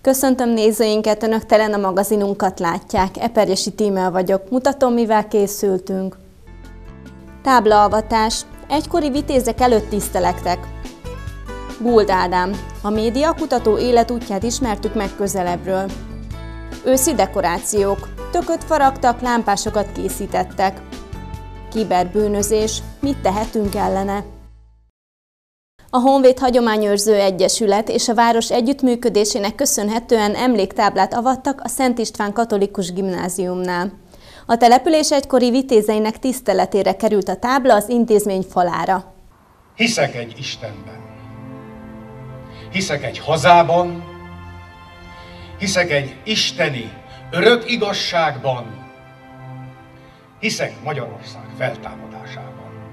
Köszöntöm nézőinket, Önök Telena magazinunkat látják. Eperjesi Tímea vagyok, mutatom, mivel készültünk. Táblaavatás. Egykori vitézek előtt tisztelektek. Guld Ádám. A média kutató életútját ismertük meg közelebbről. Őszi dekorációk. Tököt faragtak, lámpásokat készítettek. Kiberbűnözés. Mit tehetünk ellene? A Honvéd Hagyományőrző Egyesület és a város együttműködésének köszönhetően emléktáblát avattak a Szent István Katolikus Gimnáziumnál. A település egykori vitézeinek tiszteletére került a tábla az intézmény falára. Hiszek egy Istenben, hiszek egy hazában, hiszek egy isteni örök igazságban, hiszek Magyarország feltámadásában.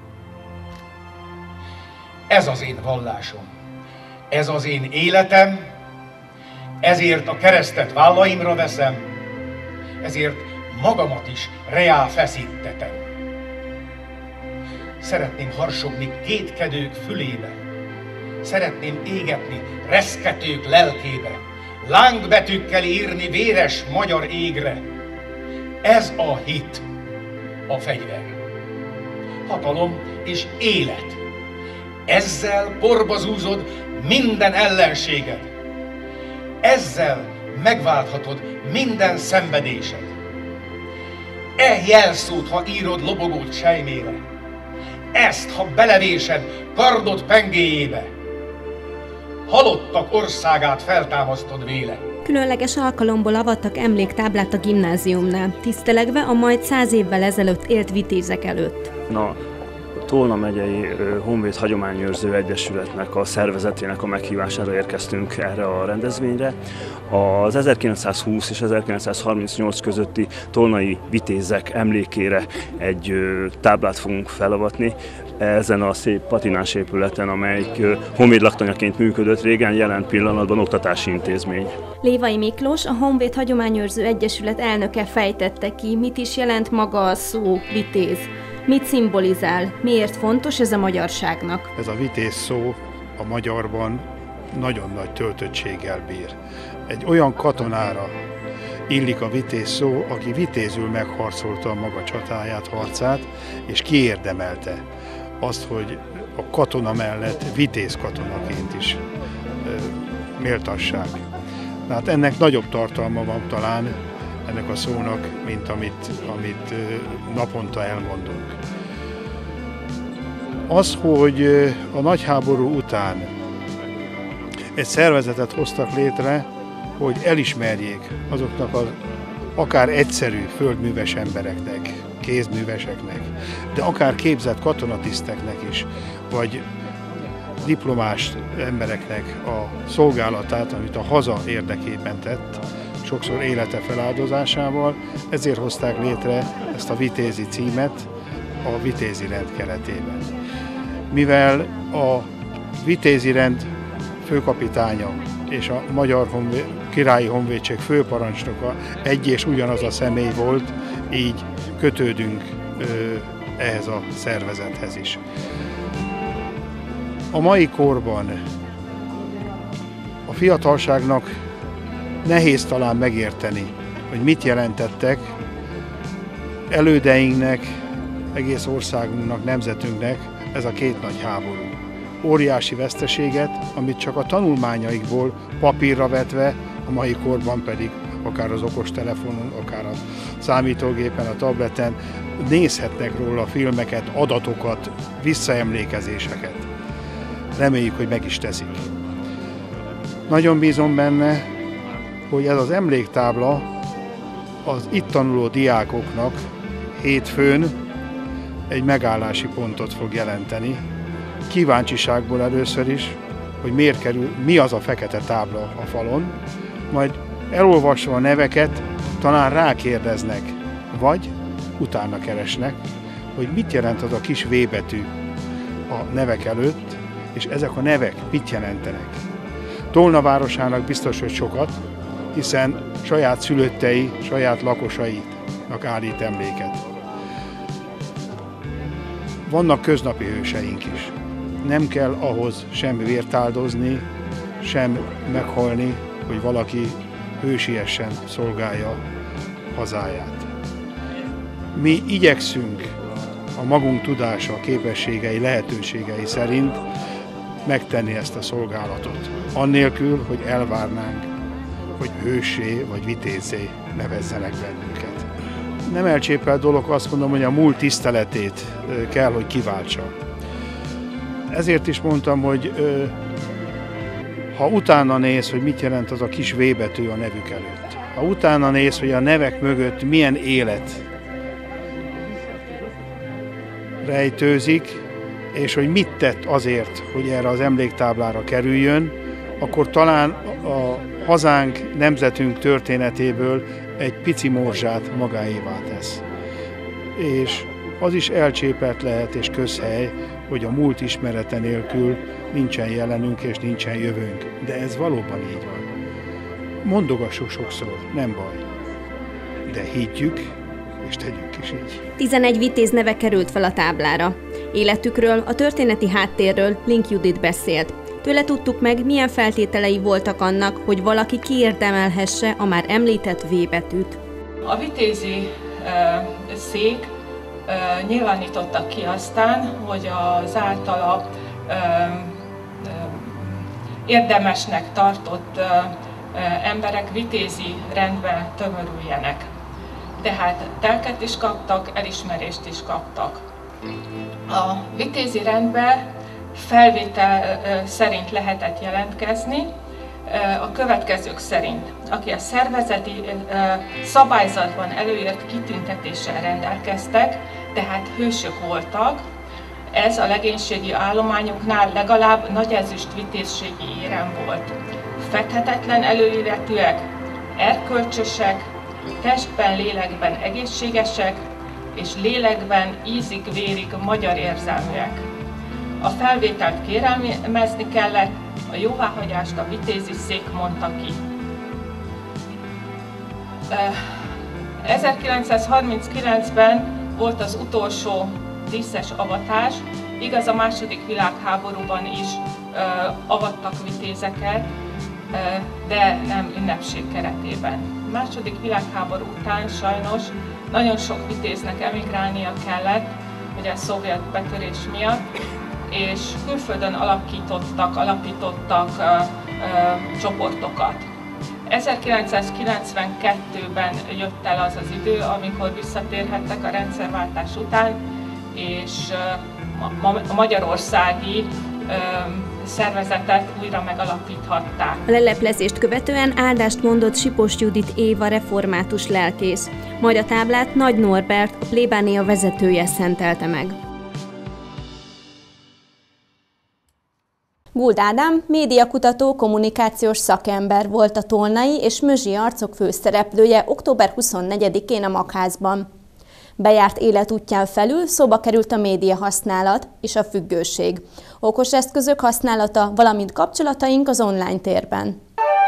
Ez az én vallásom, ez az én életem, ezért a keresztet vállaimra veszem, ezért magamat is reá feszítetem. Szeretném harsogni kétkedők fülébe, szeretném égetni reszketők lelkébe, lángbetűkkel írni véres magyar égre. Ez a hit, a fegyver, hatalom és élet. Ezzel porba zúzod minden ellenséged. Ezzel megválthatod minden szenvedésed. E jelszót, ha írod lobogót sejmére, ezt, ha belevésed kardod pengéjébe, halottak országát feltámasztod véle. Különleges alkalomból avattak emléktáblát a gimnáziumnál, tisztelegve a majd 100 évvel ezelőtt élt vitézek előtt. Tolna megyei Honvéd Hagyományőrző Egyesületnek a szervezetének a meghívására érkeztünk erre a rendezvényre. Az 1920 és 1938 közötti tolnai vitézek emlékére egy táblát fogunk felavatni ezen a szép patinás épületen, amelyik honvéd laktanyaként működött régen, jelen pillanatban oktatási intézmény. Lévai Miklós, a Honvéd Hagyományőrző Egyesület elnöke fejtette ki, mit is jelent maga a szó vitéz. Mit szimbolizál? Miért fontos ez a magyarságnak? Ez a vitéz szó a magyarban nagyon nagy töltöttséggel bír. Egy olyan katonára illik a vitéz szó, aki vitézül megharcolta a maga csatáját, harcát, és kiérdemelte azt, hogy a katona mellett vitéz katonaként is méltassák. Tehát ennek nagyobb tartalma van talán ennek a szónak, mint amit naponta elmondunk. Az, hogy a nagyháború után egy szervezetet hoztak létre, hogy elismerjék azoknak az akár egyszerű földműves embereknek, kézműveseknek, de akár képzett katonatiszteknek is, vagy diplomás embereknek a szolgálatát, amit a haza érdekében tett, sokszor élete feláldozásával, ezért hozták létre ezt a vitézi címet a vitézi rend keretében. Mivel a vitézi rend főkapitánya és a Magyar Királyi Honvédség főparancsnoka egy és ugyanaz a személy volt, így kötődünk ehhez a szervezethez is. A mai korban a fiatalságnak nehéz talán megérteni, hogy mit jelentettek elődeinknek, egész országunknak, nemzetünknek ez a két nagy háború. Óriási veszteséget, amit csak a tanulmányaikból papírra vetve, a mai korban pedig akár az okostelefonon, akár a számítógépen, a tableten nézhetnek róla filmeket, adatokat, visszaemlékezéseket. Reméljük, hogy meg is teszik. Nagyon bízom benne, hogy ez az emléktábla az itt tanuló diákoknak hétfőn egy megállási pontot fog jelenteni. Kíváncsiságból először is, hogy miért kerül, mi az a fekete tábla a falon, majd elolvasva a neveket talán rákérdeznek, vagy utána keresnek, hogy mit jelent az a kis V betű a nevek előtt, és ezek a nevek mit jelentenek. Tolna városának biztos, hogy sokat, hiszen saját szülöttei, saját lakosainak állít emléket. Vannak köznapi hőseink is. Nem kell ahhoz sem vért áldozni, sem meghalni, hogy valaki hősiesen szolgálja hazáját. Mi igyekszünk a magunk tudása, képességei, lehetőségei szerint megtenni ezt a szolgálatot. Annélkül, hogy elvárnánk, hogy hőssé vagy vitézzé nevezzenek bennünket. Nem elcsépelt dolog, azt mondom, hogy a múlt tiszteletét kell, hogy kiváltsa. Ezért is mondtam, hogy ha utána néz, hogy mit jelent az a kis V betű a nevük előtt, ha utána néz, hogy a nevek mögött milyen élet rejtőzik, és hogy mit tett azért, hogy erre az emléktáblára kerüljön, akkor talán a hazánk, nemzetünk történetéből egy pici morzsát magáévá tesz. És az is elcsépelt lehet és közhely, hogy a múlt ismerete nélkül nincsen jelenünk és nincsen jövőnk. De ez valóban így van. Mondogassuk sokszor, nem baj. De higgyük, és tegyük is így. 11 vitéz neve került fel a táblára. Életükről, a történeti háttérről Link Judit beszélt. Tőle tudtuk meg, milyen feltételei voltak annak, hogy valaki kiérdemelhesse a már említett V betűt. A vitézi szék nyilvánította ki aztán, hogy az általa érdemesnek tartott emberek vitézi rendbe tömörüljenek. Tehát telket is kaptak, elismerést is kaptak. A vitézi rendbe felvétel szerint lehetett jelentkezni, a következők szerint, aki a szervezeti szabályzatban előírt kitüntetéssel rendelkeztek, tehát hősök voltak, ez a legénységi állományoknál legalább nagy ezüst vitézségi érem volt. Fedhetetlen előéletűek, erkölcsösek, testben, lélekben egészségesek, és lélekben ízig-vérig magyar érzelműek. A felvételt kérelmezni kellett, a jóváhagyást a vitézi szék mondta ki. 1939-ben volt az utolsó díszes avatás, igaz, a második világháborúban is avattak vitézeket, de nem ünnepség keretében. A második világháború után sajnos nagyon sok vitéznek emigrálnia kellett, ugye a szovjet betörés miatt, és külföldön alapítottak csoportokat. 1992-ben jött el az az idő, amikor visszatérhettek a rendszerváltás után, és a magyarországi szervezetet újra megalapíthatták. A leleplezést követően áldást mondott Sipos Judit Éva református lelkész, majd a táblát Nagy Norbert, a plébánia vezetője szentelte meg. Guld Ádám médiakutató, kommunikációs szakember volt a Tolnai és Mözsi arcok főszereplője október 24-én a Magházban. Bejárt életútján felül szóba került a média használat és a függőség, okos eszközök használata, valamint kapcsolataink az online térben.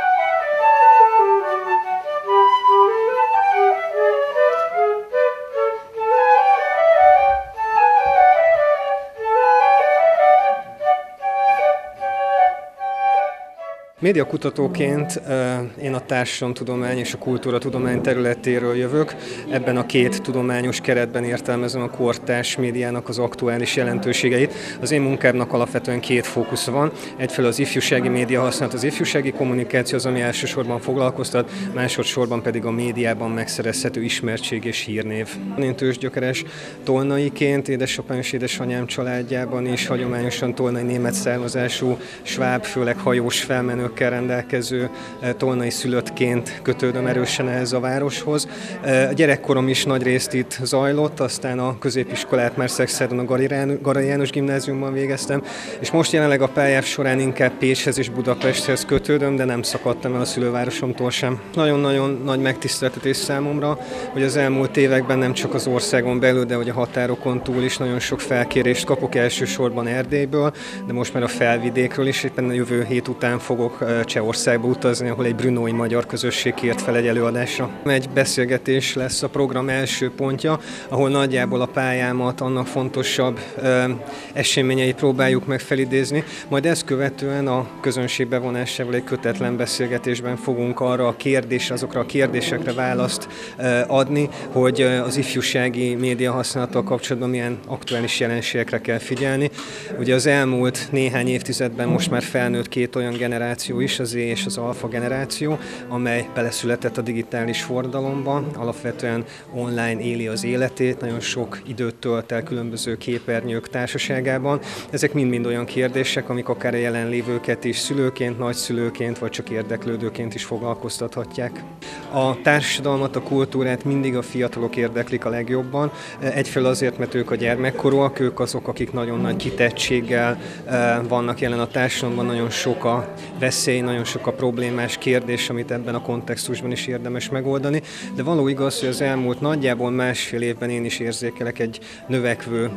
Médiakutatóként én a társadalomtudomány és a kultúratudomány területéről jövök. Ebben a két tudományos keretben értelmezem a kortárs médiának az aktuális jelentőségeit. Az én munkámnak alapvetően két fókusza van. Egyfelől az ifjúsági média használat, az ifjúsági kommunikáció az, ami elsősorban foglalkoztat, másodszorban pedig a médiában megszerezhető ismertség és hírnév. Én tőzsgyökeres tolnaiként, édesapám és édesanyám családjában is hagyományosan tolnai német származású, sváb, főleg hajós felmenő rendelkező tolnai szülöttként kötődöm erősen ehhez a városhoz. A gyerekkorom is nagy részt itt zajlott, aztán a középiskolát már Szexádon a Garai János Gimnáziumban végeztem, és most jelenleg a pályám során inkább Pécshez és Budapesthez kötődöm, de nem szakadtam el a szülővárosomtól sem. Nagyon-nagyon nagy megtiszteltetés számomra, hogy az elmúlt években nem csak az országon belül, de hogy a határokon túl is nagyon sok felkérést kapok, elsősorban Erdélyből, de most már a Felvidékről is, éppen a jövő hét után fogok fogok Csehországba utazni, ahol egy brunói magyar közösség kért fel egy előadásra. Egy beszélgetés lesz a program első pontja, ahol nagyjából a pályámat, annak fontosabb eseményeit próbáljuk meg felidézni, majd ezt követően a közönség bevonásával egy kötetlen beszélgetésben fogunk azokra a kérdésekre választ adni, hogy az ifjúsági média használattal kapcsolatban milyen aktuális jelenségekre kell figyelni. Ugye az elmúlt néhány évtizedben most már felnőtt két olyan generáció is, az Z és az alfa generáció, amely beleszületett a digitális forradalomba, alapvetően online éli az életét, nagyon sok időt tölt el különböző képernyők társaságában. Ezek mind-mind olyan kérdések, amik akár a jelenlévőket is szülőként, nagyszülőként, vagy csak érdeklődőként is foglalkoztathatják. A társadalmat, a kultúrát mindig a fiatalok érdeklik a legjobban. Egyfelől azért, mert ők a gyermekkorúak, ők azok, akik nagyon nagy kitettséggel vannak jelen a társadalomban, nagyon sok a veszély, nagyon sok a problémás kérdés, amit ebben a kontextusban is érdemes megoldani. De való igaz, hogy az elmúlt nagyjából másfél évben én is érzékelek egy növekvő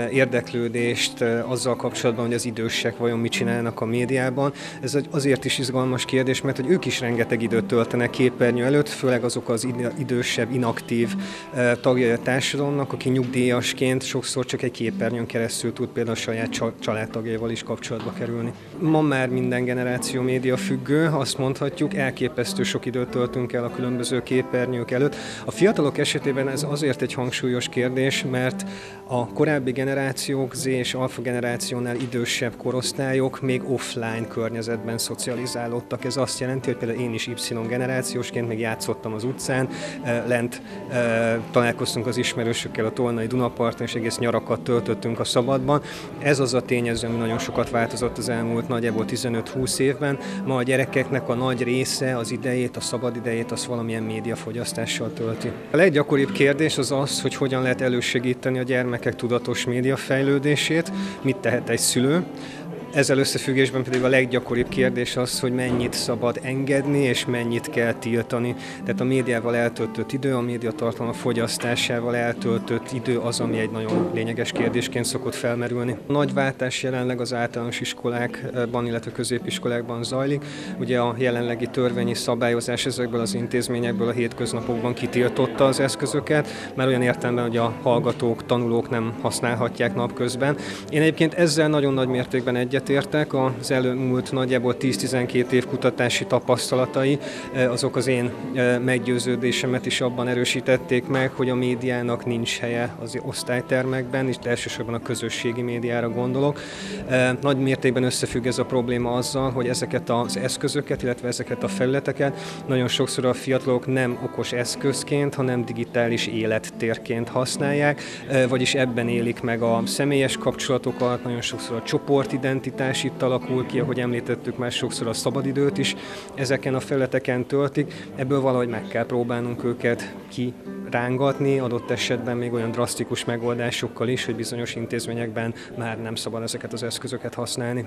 érdeklődést azzal kapcsolatban, hogy az idősek vajon mit csinálnak a médiában. Ez azért is izgalmas kérdés, mert hogy ők is rengeteg időt töltenek képernyő előtt, főleg azok az idősebb, inaktív tagjai a társadalomnak, aki nyugdíjasként sokszor csak egy képernyőn keresztül tud például a saját családtagjaival is kapcsolatba kerülni. Ma már minden generáció média függő, azt mondhatjuk, elképesztő sok időt töltünk el a különböző képernyők előtt. A fiatalok esetében ez azért egy hangsúlyos kérdés, mert a korábbi generációk, Z és alfa generációnál idősebb korosztályok még offline környezetben szocializálódtak. Ez azt jelenti, hogy például én is Y generációsként még játszottam az utcán, lent találkoztunk az ismerősökkel a Tolnai Dunaparton, és egész nyarakat töltöttünk a szabadban. Ez az a tényező, ami nagyon sokat változott az elmúlt nagyjából 15-20 évben. Ma a gyerekeknek a nagy része az idejét, a szabad idejét, az valamilyen médiafogyasztással tölti. A leggyakoribb kérdés az az, hogy hogyan lehet elősegíteni a gyermekek tudatos médiafejlődését, mit tehet egy szülő. Ezzel összefüggésben pedig a leggyakoribb kérdés az, hogy mennyit szabad engedni, és mennyit kell tiltani. Tehát a médiával eltöltött idő, a médiatartalma fogyasztásával eltöltött idő az, ami egy nagyon lényeges kérdésként szokott felmerülni. A nagy váltás jelenleg az általános iskolákban, illetve középiskolákban zajlik. Ugye a jelenlegi törvényi szabályozás ezekből az intézményekből a hétköznapokban kitiltotta az eszközöket, már olyan értelemben, hogy a hallgatók, tanulók nem használhatják napközben. Én egyébként ezzel nagyon nagy mértékben egyetértek, az elmúlt nagyjából 10-12 év kutatási tapasztalatai, azok az én meggyőződésemet is abban erősítették meg, hogy a médiának nincs helye az osztálytermekben, és elsősorban a közösségi médiára gondolok. Nagy mértékben összefügg ez a probléma azzal, hogy ezeket az eszközöket, illetve ezeket a felületeket nagyon sokszor a fiatalok nem okos eszközként, hanem digitális élettérként használják, vagyis ebben élik meg a személyes kapcsolatokat, nagyon sokszor a csoportidentitás itt alakul ki, ahogy említettük, már sokszor a szabadidőt is ezeken a felületeken töltik. Ebből valahogy meg kell próbálnunk őket kirángatni, adott esetben még olyan drasztikus megoldásokkal is, hogy bizonyos intézményekben már nem szabad ezeket az eszközöket használni.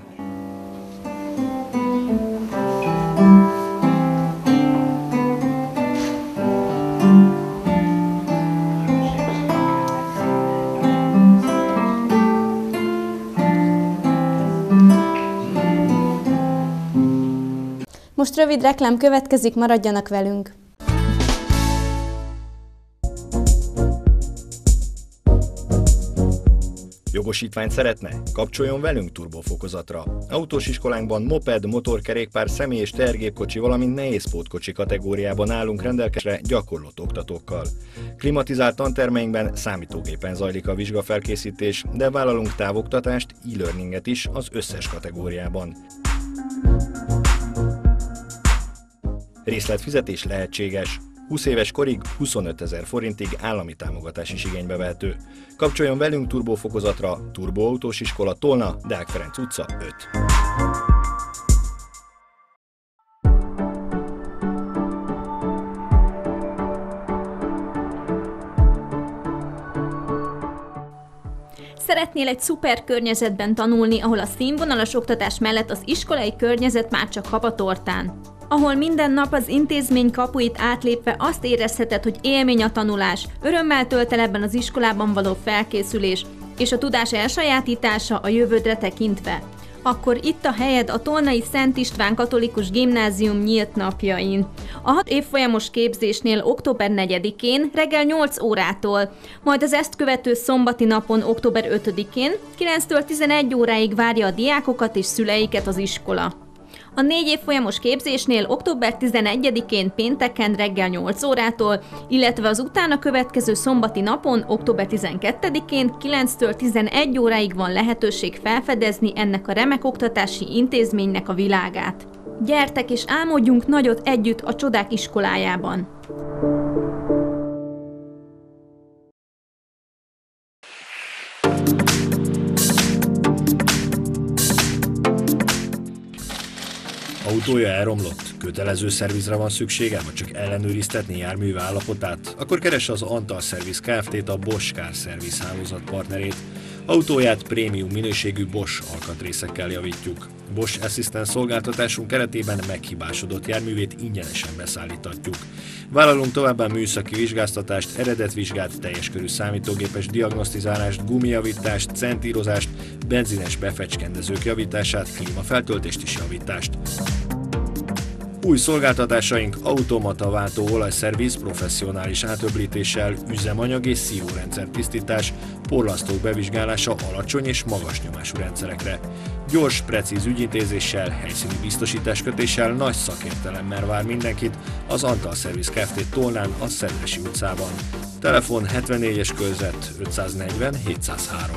Most rövid reklám következik, maradjanak velünk! Jogosítványt szeretne? Kapcsoljon velünk turbofokozatra. Autós iskolánkban moped, motorkerékpár, személy- és tehergépkocsi, valamint nehézpótkocsi kategóriában állunk rendelkezésre gyakorlott oktatókkal. Klimatizált tantermeinkben számítógépen zajlik a vizsgafelkészítés, de vállalunk távoktatást, e-learninget is az összes kategóriában. Részletfizetés lehetséges. 20 éves korig 25 000 forintig állami támogatás is igénybe vehető. Kapcsoljon velünk turbofokozatra, Turbo Autós Iskola, Tolna, Deák Ferenc utca 5. Szeretnél egy szuper környezetben tanulni, ahol a színvonalas oktatás mellett az iskolai környezet már csak habatortán? Ahol minden nap az intézmény kapuit átlépve azt érezheted, hogy élmény a tanulás, örömmel tölt el ebben az iskolában való felkészülés, és a tudás elsajátítása a jövődre tekintve. akkor itt a helyed a Tolnai Szent István Katolikus Gimnázium nyílt napjain. A 6 évfolyamos képzésnél október 4-én reggel 8 órától, majd az ezt követő szombati napon október 5-én 9-től 11 óráig várja a diákokat és szüleiket az iskola. A 4 évfolyamos képzésnél október 11-én pénteken reggel 8 órától, illetve az utána következő szombati napon október 12-én 9-től 11 óráig van lehetőség felfedezni ennek a remek oktatási intézménynek a világát. Gyertek és álmodjunk nagyot együtt a Csodák iskolájában! Autója elromlott? Kötelező szervizre van szüksége, vagy csak ellenőriztetni járműve állapotát? Akkor keresse az Antal Service Kft-t, a Bosch Car Service hálózat partnerét. Autóját prémium minőségű Bosch alkatrészekkel javítjuk. Bosch Assistance szolgáltatásunk keretében meghibásodott járművét ingyenesen beszállítatjuk. Vállalunk továbbá műszaki vizsgáztatást, eredetvizsgát, teljes körű számítógépes diagnosztizálást, gumijavítást, centírozást, benzines befecskendezők javítását, klímafeltöltést és javítást. Új szolgáltatásaink automata váltó olajszerviz professzionális átöblítéssel, üzemanyag és szívórendszer tisztítás, porlasztók bevizsgálása alacsony és magas nyomású rendszerekre. Gyors, precíz ügyintézéssel, helyszíni biztosításkötéssel, nagy szakértelemmel vár mindenkit az Antal Service Kft. Tolnán, a Szedresi utcában. Telefon 74-es körzet 540 703.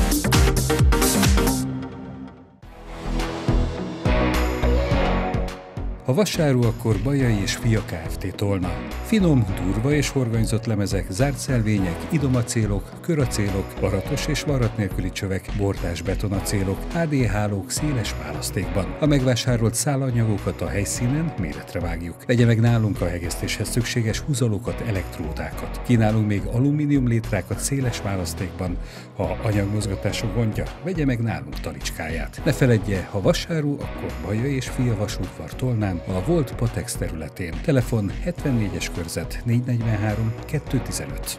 Ha vasáru, akkor Bajai és Fia Kft. Tolna. Finom, durva és horgonyzott lemezek, zárt szelvények, idomacélok, köracélok, varatos és varrat nélküli csövek, bordás betonacélok, HD hálók széles választékban. A megvásárolt szálanyagokat a helyszínen méretre vágjuk. Vegye meg nálunk a hegesztéshez szükséges húzalókat, elektródákat. Kínálunk még alumínium létrákat széles választékban. Ha anyagmozgatások gondja, vegye meg nálunk talicskáját. Ne feledje, ha vasáru, akkor Bajai és Fia vasútvar Tolnán, a Volt Patex területén. Telefon 74-es körzet 443 215.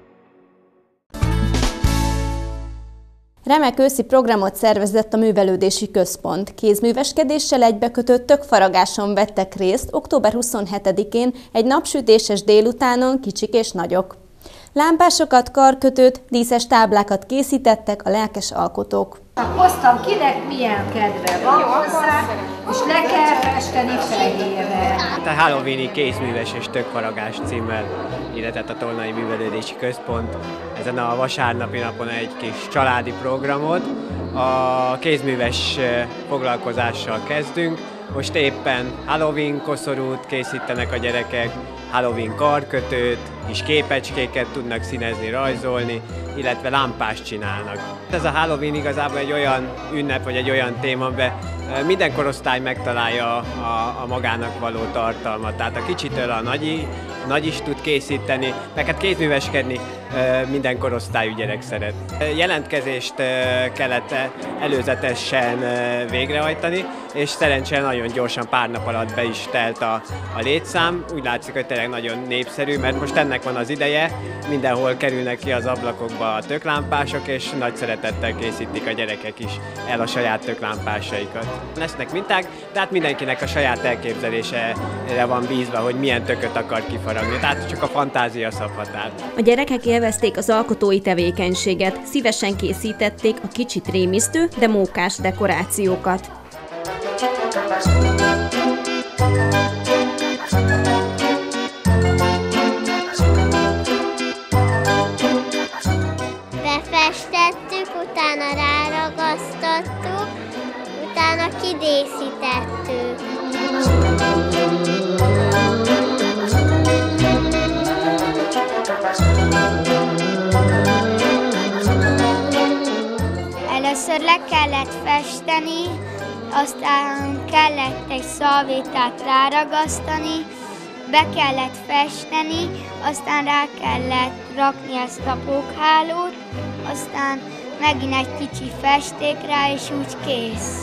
Remek őszi programot szervezett a Művelődési Központ. Kézműveskedéssel egybekötött tökfaragáson vettek részt október 27-én egy napsütéses délutánon kicsik és nagyok. Lámpásokat, karkötőt, díszes táblákat készítettek a lelkes alkotók. Hoztam, kinek milyen kedve van hozzá, és le kell festeni fehérre. A Halloween-i kézműves és tökfaragás címmel illetett a Tolnai Művelődési Központ ezen a vasárnapi napon egy kis családi programot. A kézműves foglalkozással kezdünk. Most éppen Halloween koszorút készítenek a gyerekek, Halloween karkötőt, kis képecskéket tudnak színezni, rajzolni, illetve lámpást csinálnak. Ez a Halloween igazából egy olyan ünnep, vagy egy olyan téma, amiben minden korosztály megtalálja a magának való tartalmat. Tehát a kicsitől a nagy is tud készíteni, meg hát kézműveskedni minden korosztályú gyerek szeret. Jelentkezést kellett előzetesen végrehajtani, és szerencsére nagyon gyorsan pár nap alatt be is telt a létszám. Úgy látszik, hogy tényleg nagyon népszerű, mert most ennek van az ideje, mindenhol kerülnek ki az ablakokba a töklámpások, és nagy szeretettel készítik a gyerekek is el a saját töklámpásaikat. Lesznek minták, tehát mindenkinek a saját elképzelésére van bízva, hogy milyen tököt akar kifaragni, tehát csak a fantázia szab határt. A gyerekek élvezték az alkotói tevékenységet, szívesen készítették a kicsit rémisztő, de mókás dekorációkat. Befestettük, utána ráragasztottuk, utána kidészítettük. Először le kellett festeni, aztán kellett egy szalvétát ráragasztani, be kellett festeni, aztán rá kellett rakni ezt a pókhálót, aztán megint egy kicsi festék rá, és úgy kész.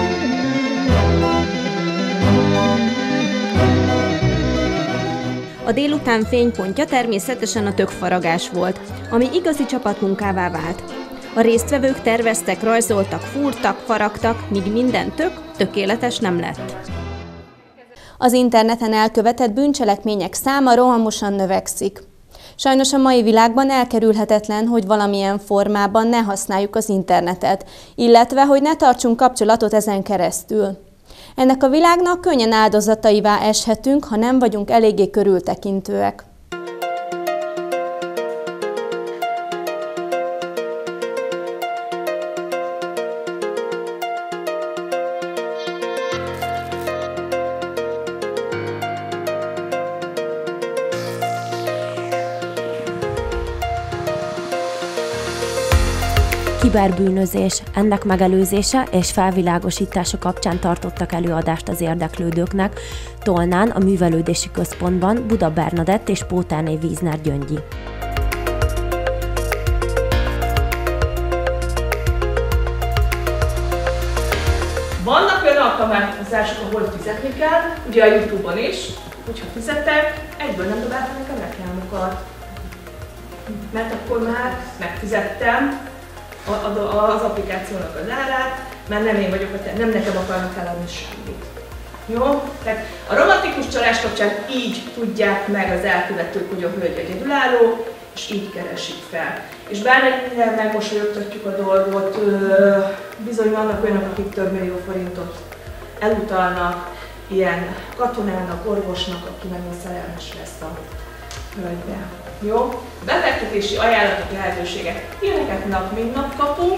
A A délután fénypontja természetesen a tökkfaragás volt, ami igazi csapatmunkává vált. A résztvevők terveztek, rajzoltak, fúrtak, faragtak, míg minden tök tökéletes nem lett. Az interneten elkövetett bűncselekmények száma rohamosan növekszik. Sajnos a mai világban elkerülhetetlen, hogy valamilyen formában ne használjuk az internetet, illetve hogy ne tartsunk kapcsolatot ezen keresztül. Ennek a világnak könnyen áldozataivá eshetünk, ha nem vagyunk eléggé körültekintőek. Kiberbűnözés, ennek megelőzése és felvilágosítása kapcsán tartottak előadást az érdeklődőknek Tolnán, a Művelődési Központban Buda Bernadett és Pótáné Vízner Gyöngyi. Vannak olyan alkalmazások, ahol fizetni kell, ugye a YouTube-on is, hogyha fizetek, egyből nem dobáltam nekem reklámokat, mert akkor már megfizettem az applikációnak az árát, mert nem én vagyok, nem nekem akarnak eladni semmit. Jó? Tehát a romantikus csalás kapcsán így tudják meg az elkövetők, hogy a hölgy egyedülálló, és így keresik fel. És bármennyire megmosolyogtatjuk a dolgot, bizony vannak olyanok, akik több millió forintot elutalnak ilyen katonának, orvosnak, aki nagyon szerelmes lesz a hölgybe. Jó? Befektetési ajánlatok, lehetőségek. Ilyeneket nap mint nap kapunk.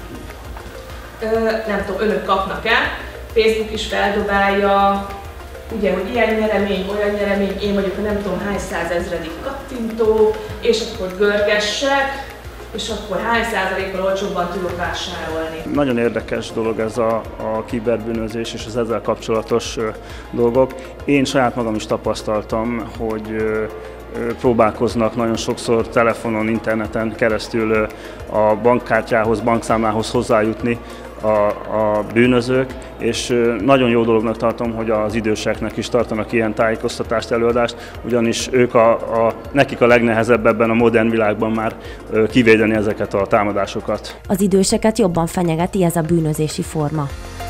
Nem tudom, önök kapnak-e? Facebook is feldobálja, ugye, hogy ilyen nyeremény, olyan nyeremény, én vagyok a nem tudom hány százezredik kattintó, és akkor görgessek, és akkor hány százalékkal olcsóbban tudok vásárolni. Nagyon érdekes dolog ez a kiberbűnözés és az ezzel kapcsolatos dolgok. Én saját magam is tapasztaltam, hogy próbálkoznak nagyon sokszor telefonon, interneten keresztül a bankkártyához, bankszámlához hozzájutni a bűnözők, és nagyon jó dolognak tartom, hogy az időseknek is tartanak ilyen tájékoztatást, előadást, ugyanis ők nekik a legnehezebb ebben a modern világban már kivédeni ezeket a támadásokat. Az időseket jobban fenyegeti ez a bűnözési forma.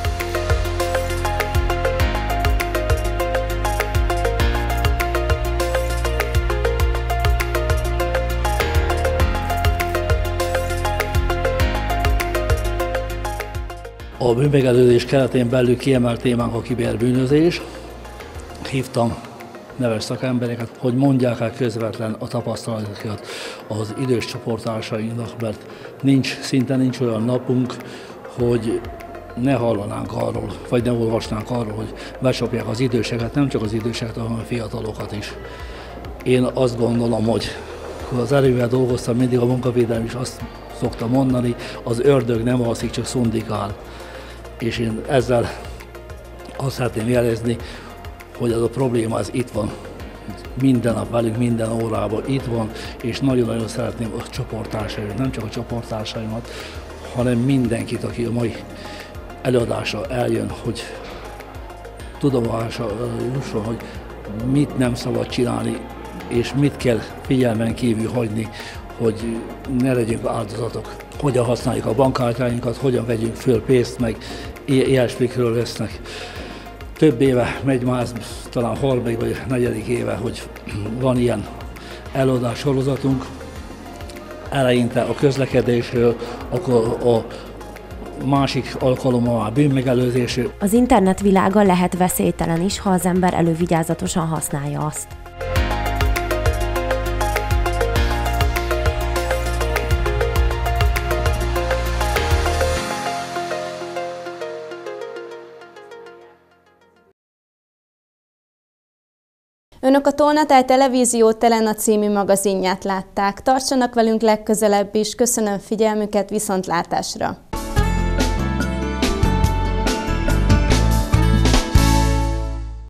A bűnmegelőzés keretén belül kiemelt témánk a kiberbűnözés. Hívtam neves szakembereket, hogy mondják el közvetlen a tapasztalatokat az idős csoporttársainknak, mert szinte nincs olyan napunk, hogy ne hallanánk arról, vagy ne olvasnánk arról, hogy becsapják az időseket, nem csak az időseket, hanem a fiatalokat is. Én azt gondolom, hogy az erővel dolgoztam, mindig a munkavédelem is azt szokta mondani, az ördög nem alszik, csak szundikál. És én ezzel azt szeretném jelezni, hogy ez a probléma ez itt van. Minden nap velünk, minden órában itt van, és nagyon-nagyon szeretném a csoporttársaim, nem csak a csoporttársaimat, hanem mindenkit, aki a mai előadásra eljön, hogy tudomásra jusson, hogy mit nem szabad csinálni, és mit kell figyelmen kívül hagyni, hogy ne legyünk áldozatok. Hogyan használjuk a bankkártyáinkat, hogyan vegyünk föl pénzt, meg ilyesmikről lesznek. Több éve megy már, talán harmadik vagy negyedik éve, hogy van ilyen előadás sorozatunk. Eleinte a közlekedésről, akkor a másik alkalommal a bűnmegelőzésről. Az internet világa lehet veszélytelen is, ha az ember elővigyázatosan használja azt. Önök a Tolnatáj Televízió Telena című magazinját látták. Tartsanak velünk legközelebb is. Köszönöm figyelmüket, viszontlátásra!